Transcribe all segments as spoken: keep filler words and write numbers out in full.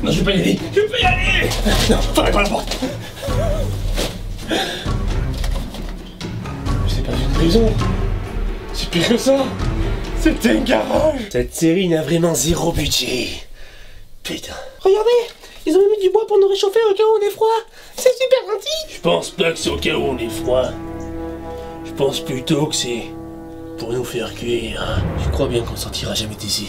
Non, je vais pas y aller. Je vais pas y aller. Non, fermez pas la porte. C'est pas une prison. C'est pire que ça. C'était un garage. Cette série n'a vraiment zéro budget. Putain. Regardez, ils ont mis du bois pour nous réchauffer au cas où on est froid. C'est super gentil. Je pense pas que c'est au cas où on est froid. Je pense plutôt que c'est pour nous faire cuire. Je crois bien qu'on sortira jamais d'ici.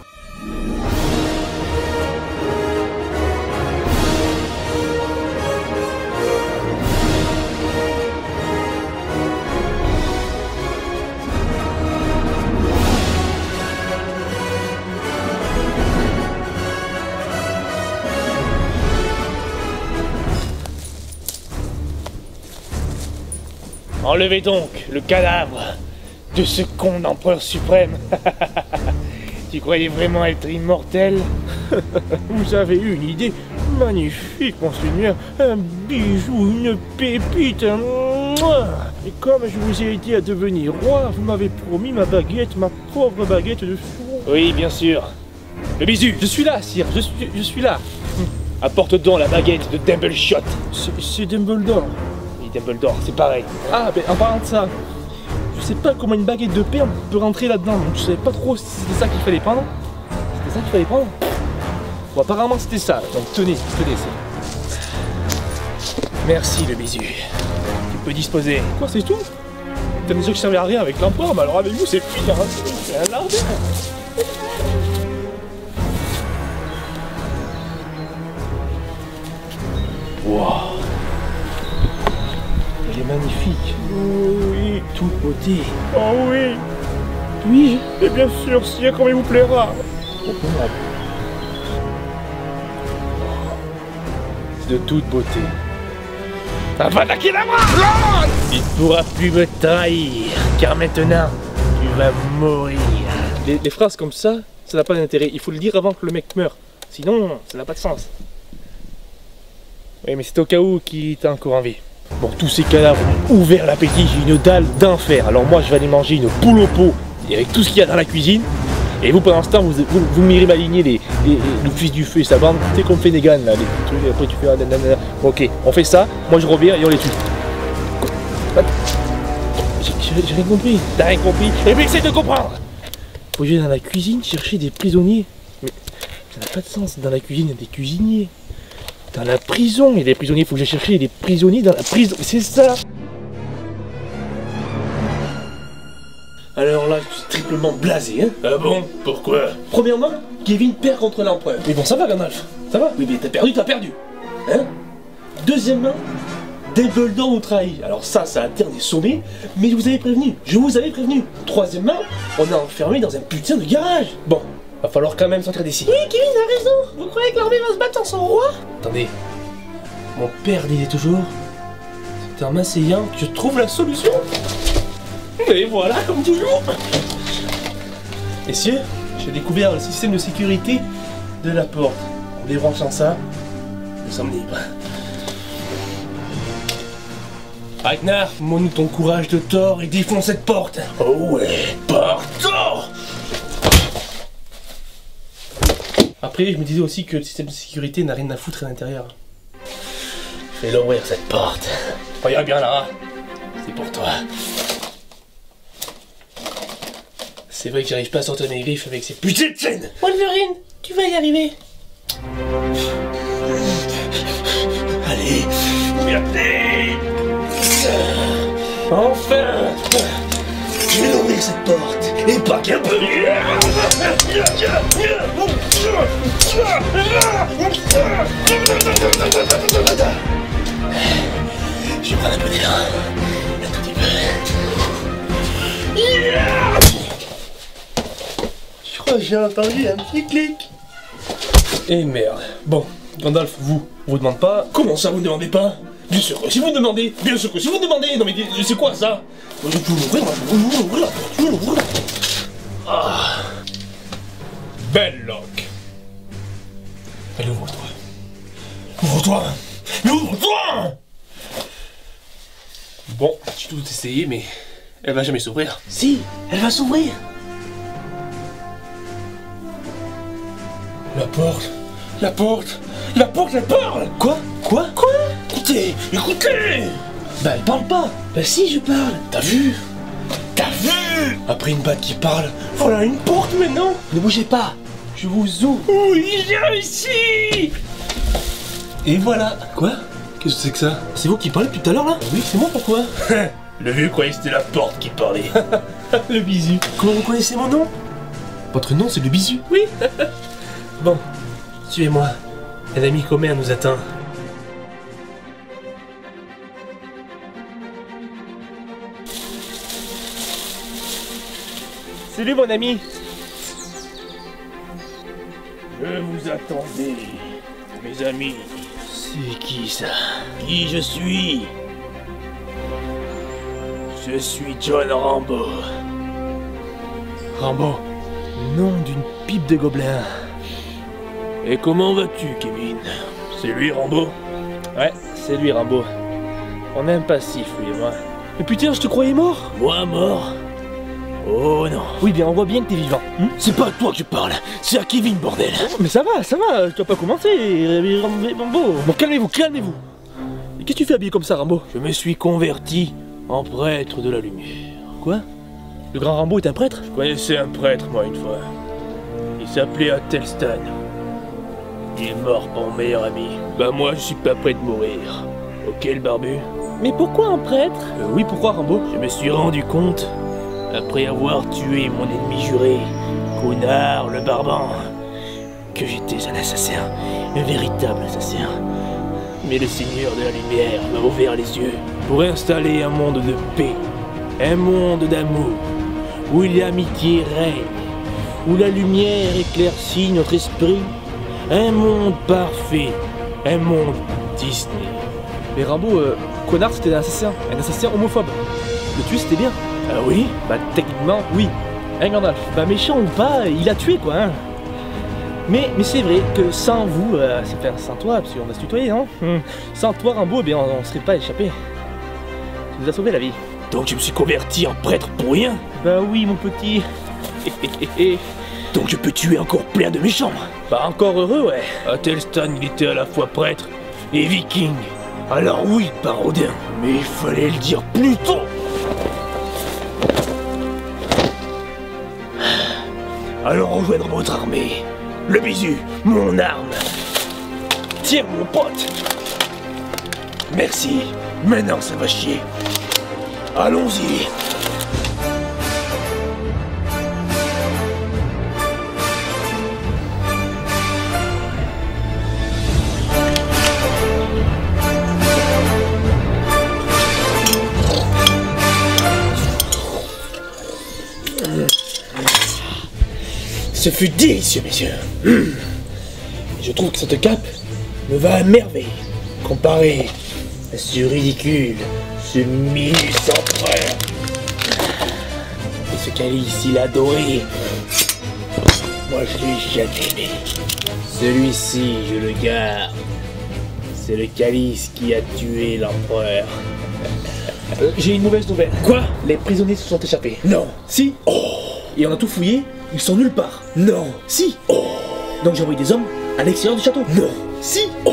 Enlevez donc le cadavre de ce con d'empereur suprême. Tu croyais vraiment être immortel? Vous avez eu une idée magnifique, monseigneur. Un bijou, une pépite. Un... Et comme je vous ai aidé à devenir roi, vous m'avez promis ma baguette, ma pauvre baguette de four. Oui, bien sûr. Le bisu. Je suis là, sire, je suis, je suis là. Apporte donc la baguette de Dumbledore. C'est Dumbledore. Dumbledore, c'est pareil. Ah, ben en parlant de ça, je sais pas comment une baguette de paix on peut rentrer là-dedans, donc je savais pas trop si c'était ça qu'il fallait prendre. C'était ça qu'il fallait prendre. Bon, apparemment c'était ça, donc tenez, tenez, c'est... Merci le bisu. Tu peux disposer. Quoi, c'est tout? T'as des yeux qui servaient à rien avec l'empereur, mais alors avec vous c'est pire, hein. C'est un lardin. Wow. Il est magnifique. Oh oui. Toute beauté. Oh oui. Oui, et bien sûr, sire, comme il vous plaira. C'est de toute beauté. Avada Kedavra! Tu ne pourras plus me trahir, car maintenant, tu vas mourir. Les, les phrases comme ça, ça n'a pas d'intérêt. Il faut le dire avant que le mec meure. Sinon, ça n'a pas de sens. Oui, mais c'est au cas où qu'il est encore en vie. Bon, tous ces cadavres ont ouvert l'appétit, j'ai une dalle d'enfer. Alors moi, je vais aller manger une poule au pot avec tout ce qu'il y a dans la cuisine. Et vous, pendant ce temps, vous, vous, vous m'irez m'aligner les, les, les, le fils du feu et sa bande. Tu sais comme Finnegan, là, les trucs, après tu fais... Ah, nanana. Ok, on fait ça, moi je reviens et on les tue. J'ai rien compris. T'as rien compris? Eh bien, essaye de comprendre. Faut aller dans la cuisine chercher des prisonniers. Mais ça n'a pas de sens, dans la cuisine, il y a des cuisiniers. Dans la prison, il y a des prisonniers, il faut que j'aille chercher des prisonniers dans la prison, c'est ça. Alors là, je suis triplement blasé, hein. Ah bon? Pourquoi? Premièrement, Kevin perd contre l'empereur. Mais bon, ça va, Gandalf. Ça va? Oui, mais t'as perdu, t'as perdu. Hein? Deuxièmement, Dumbledore nous trahit. Alors ça, ça a atteint des sommets, mais je vous avais prévenu, je vous avais prévenu. Troisièmement, on est enfermé dans un putain de garage. Bon, va falloir quand même sortir d'ici. Oui, Kevin a raison. Vous croyez que l'armée va se battre sans son roi? Attendez, mon père disait toujours, c'est en m'asseyant que je trouve la solution. Et voilà, comme toujours. Messieurs, j'ai découvert le système de sécurité de la porte. En débranchant ça, nous sommes libres. Ragnar, montre-nous ton courage de Thor et défonce cette porte. Oh ouais, Thor. Après, je me disais aussi que le système de sécurité n'a rien à foutre à l'intérieur. Fais-le ouvrir cette porte. Regarde bien là, c'est pour toi. C'est vrai que j'arrive pas à sortir mes griffes avec ces putains de chaînes. Wolverine, tu vas y arriver. Allez, regardez. Enfin, je vais ouvrir cette porte et pas qu'un peu. Je vais prendre un peu d'air, un tout petit peu. Je crois que j'ai entendu un petit clic. Et merde. Bon, Gandalf, vous, on vous demande pas. Comment ça, vous ne demandez pas? Bien sûr que si vous demandez, bien sûr que si vous demandez. Non mais c'est quoi ça? Je peux l'ouvrir, moi je peux l'ouvrir, je peux l'ouvrir. Ah. Belle loque. Allez, ouvre-toi. Ouvre-toi. Ouvre-toi. Bon, j'ai tout essayé, mais elle va jamais s'ouvrir. Si, elle va s'ouvrir. La porte La porte La porte, elle parle. Quoi? Quoi? Quoi? Écoutez, écoutez. Bah elle parle pas. Bah si, je parle. T'as vu? T'as vu? Après une batte qui parle, voilà une porte maintenant. Ne bougez pas. Je vous ouvre. Oui, j'ai réussi. Et voilà. Quoi? Qu'est-ce que c'est que ça? C'est vous qui parlez depuis tout à l'heure là? Oui, c'est moi, pourquoi? Le vieux croyait que c'était la porte qui parlait. Le bisu. Comment vous connaissez mon nom? Votre nom c'est le bisu? Oui. Bon, suivez-moi. Un ami commun nous attend. Salut mon ami. Je vous attendais, mes amis. C'est qui ça? Qui je suis? Je suis John Rambo. Rambo. Nom d'une pipe de gobelin. Et comment vas-tu, Kevin? C'est lui, Rambo? Ouais, c'est lui Rambo. On est un passif, lui et moi. Mais putain, je te croyais mort. Moi mort? Oh non. Oui, bien, on voit bien que t'es vivant. Hum C'est pas à toi que je parle, c'est à Kevin, bordel. Mais ça va, ça va, tu vas pas commencer, Rambo. Bon, calmez-vous, calmez-vous. Et qu'est-ce que tu fais habillé comme ça, Rambo? Je me suis converti en prêtre de la lumière. Quoi? Le grand Rambo est un prêtre? Je connaissais un prêtre, moi, une fois. Il s'appelait Atelstan. Il est mort pour mon meilleur ami. Bah moi, je suis pas prêt de mourir. Ok, le barbu? Mais pourquoi un prêtre? Euh, oui, pourquoi Rambo? Je me suis rendu compte, après avoir tué mon ennemi juré, Connard le Barbant, que j'étais un assassin, un véritable assassin. Mais le Seigneur de la Lumière m'a ouvert les yeux pour installer un monde de paix, un monde d'amour, où l'amitié règne, où la lumière éclaircit notre esprit, un monde parfait, un monde Disney. Mais Rambo, euh, Connard c'était un assassin, un assassin homophobe. Le tuer c'était bien. Ah oui? Bah techniquement, oui. Hein Gandalf? Bah méchant ou pas, il a tué quoi, hein. Mais, mais c'est vrai que sans vous, euh, c'est faire sans toi, parce qu'on a se tutoyer, non? Hum. Sans toi Rambo, eh bien on, on serait pas échappé. Tu nous as sauvé la vie. Donc je me suis converti en prêtre pour rien? Bah oui mon petit. Donc je peux tuer encore plein de méchants? Bah encore heureux, ouais. Atelstan, il était à la fois prêtre et viking. Alors oui, Parodin, mais il fallait le dire plus tôt. Alors rejoindre votre armée. Le bisu, mon arme. Tiens, mon pote. Merci. Maintenant, ça va chier. Allons-y. Ce fut délicieux, messieurs. Mmh. Je trouve que cette cape me va à merveille, comparé à ce ridicule, ce minus empereur. Et ce calice, il a adoré. Moi, je l'ai jamais aimé. Celui-ci, je le garde. C'est le calice qui a tué l'empereur. Euh, J'ai une mauvaise nouvelle. Quoi? Les prisonniers se sont échappés. Non. Si. Oh. Et on a tout fouillé, ils sont nulle part. Non. Si. Oh. Donc j'ai envoyé des hommes à l'extérieur du château. Non. Si. Oh.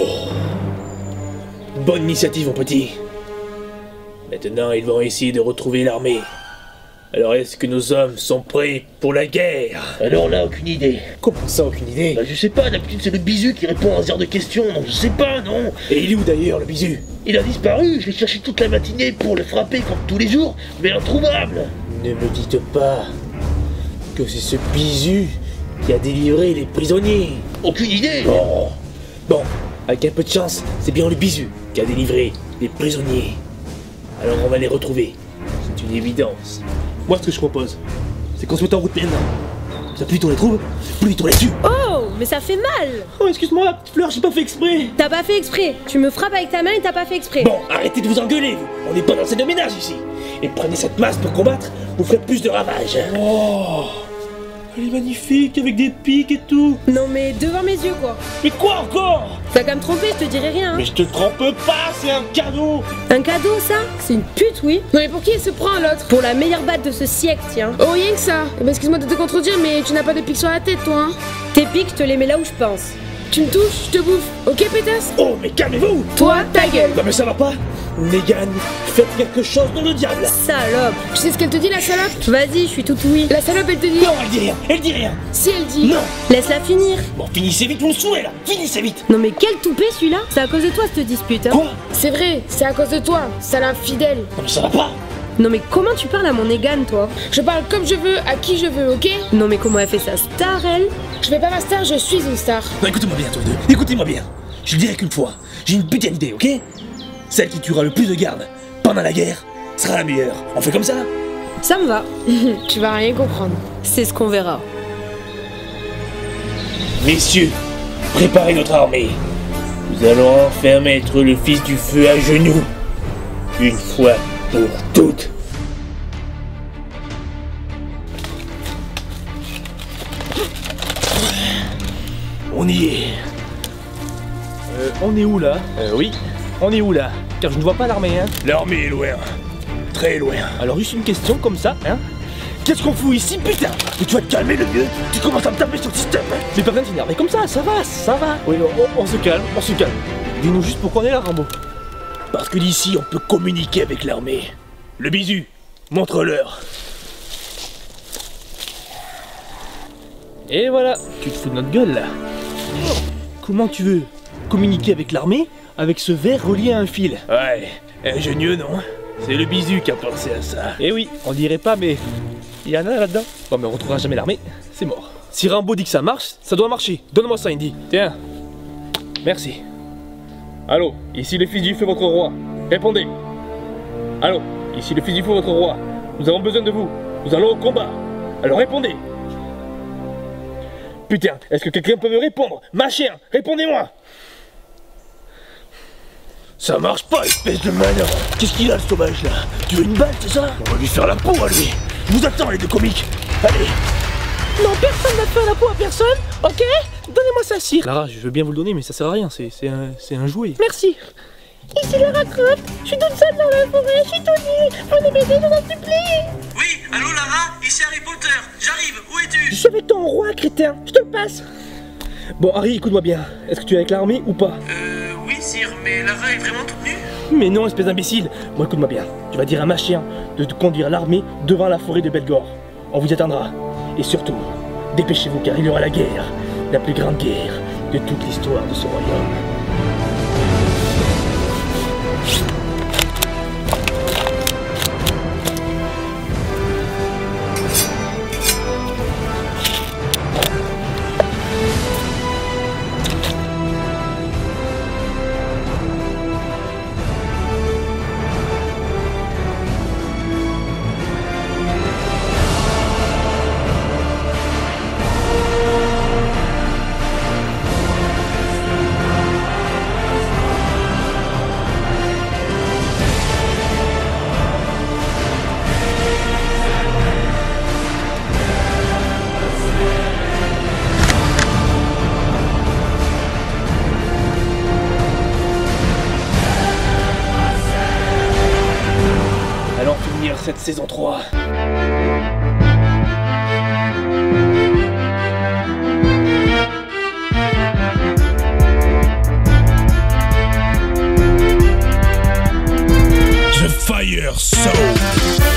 Bonne initiative, mon petit. Maintenant, ils vont essayer de retrouver l'armée. Alors, est-ce que nos hommes sont prêts pour la guerre? Alors là, aucune idée. Comment ça, aucune idée? Bah je sais pas, d'habitude c'est le bisu qui répond à ce genre de questions, donc je sais pas, non. Et il est où d'ailleurs, le bisu? Il a disparu, je l'ai cherché toute la matinée pour le frapper comme tous les jours, mais introuvable. Ne me dites pas que c'est ce bisu qui a délivré les prisonniers. Aucune idée. Oh. Bon, avec un peu de chance, c'est bien le bisu qui a délivré les prisonniers. Alors on va les retrouver. C'est une évidence. Moi, ce que je propose, c'est qu'on se mette en route maintenant. Comme ça, plus vite on les trouve, plus vite on les tue. Oh, mais ça fait mal. Oh, excuse-moi, la petite fleur, j'ai pas fait exprès. T'as pas fait exprès. Tu me frappes avec ta main et t'as pas fait exprès. Bon, arrêtez de vous engueuler, vous. On n'est pas dans scène de ménage ici. Et prenez cette masse pour combattre, vous ferez plus de ravages. Oh, elle est magnifique, avec des pics et tout. Non mais devant mes yeux quoi. Mais quoi encore? T'as qu'à me tromper, je te dirai rien. Hein. Mais je te trompe pas, c'est un cadeau. Un cadeau ça? C'est une pute, oui. Non mais pour qui elle se prend l'autre? Pour la meilleure batte de ce siècle, tiens. Oh rien que ça. Eh ben, excuse-moi de te contredire mais tu n'as pas de pics sur la tête toi hein. Tes pics, je te les mets là où je pense. tu me touches, je te bouffe. Ok, pétasse? Oh, mais calmez-vous! Toi, ta gueule. Non, mais ça va pas? Negan, faites quelque chose dans le diable! Salope. Tu sais ce qu'elle te dit, la salope? Vas-y, je suis toute oui. La salope, elle te dit. Non, elle dit rien! Elle dit rien! Si elle dit. Non! Laisse-la finir. Bon, finissez vite, vous me saoulez là! Finissez vite! Non mais quel toupet celui-là. C'est à cause de toi cette dispute, hein. Quoi? C'est vrai, c'est à cause de toi, sale infidèle. Non, mais ça va pas! Non mais comment tu parles à mon Negan, toi? Je parle comme je veux, à qui je veux, ok? Non mais comment elle fait sa star, elle? Je fais pas ma star, je suis une star. Non, écoutez-moi bien, tous les deux. Écoutez-moi bien. Je le dirai qu'une fois. J'ai une putain d'idée, ok? Celle qui tuera le plus de gardes pendant la guerre sera la meilleure. On fait comme ça? Ça me va. Tu vas rien comprendre. C'est ce qu'on verra. Messieurs, préparez notre armée. Nous allons enfin mettre le fils du feu à genoux. Une fois pour toutes. On y est. Euh, on est où là? Euh, oui. On est où là? Car je ne vois pas l'armée, hein. L'armée est loin. Très loin. Alors juste une question comme ça, hein. Qu'est-ce qu'on fout ici, putain? Mais tu vas te calmer le mieux. Tu commences à me taper sur le système. Hein. Mais pas besoin de s'énerver comme ça, ça va, ça va. Oui, on, on se calme, on se calme. Dis-nous juste pourquoi on est là, Rambo. Parce que d'ici, on peut communiquer avec l'armée. Le bisu, montre-leur. Et voilà, tu te fous de notre gueule là. Comment tu veux communiquer avec l'armée avec ce verre relié à un fil? Ouais, ingénieux, non? C'est le bisu qui a pensé à ça. Eh oui, on dirait pas, mais il y en a là-dedans. Bon, mais on retrouvera jamais l'armée, c'est mort. Si Rambo dit que ça marche, ça doit marcher. Donne-moi ça, Indy. Tiens. Merci. Allô, ici le fils du feu, votre roi. Répondez. Allô, ici le fils du feu, votre roi. Nous avons besoin de vous. Nous allons au combat. Alors répondez. Putain, est-ce que quelqu'un peut me répondre? Ma chien, répondez-moi. Ça marche pas, espèce de manœuvre. Qu'est-ce qu'il a, le sauvage, là? Tu veux une balle, c'est ça? On va lui faire la peau, à lui. Je vous attends, les deux comiques. Allez. Non, personne n'a fait la peau à personne, ok? Donnez-moi ça, cire. Clara, je veux bien vous le donner, mais ça sert à rien, c'est un, un jouet. Merci. Ici le rattrape, je suis toute seule dans la forêt, je suis tout nue, venez m'aider, je vous en supplie. Oui, allô Lara, ici Harry Potter, j'arrive, où Je es-tu? suis avec ton roi, crétin, je te le passe. Bon, Harry, écoute-moi bien, est-ce que tu es avec l'armée ou pas? Euh, oui sire, mais Lara est vraiment toute nue? Mais non, espèce d'imbécile. Bon, écoute-moi bien, tu vas dire à ma chien de te conduire l'armée devant la forêt de Belgore. On vous y attendra. Et surtout, dépêchez-vous car il y aura la guerre, la plus grande guerre de toute l'histoire de ce royaume. Allons finir cette saison trois. The Fire Soul.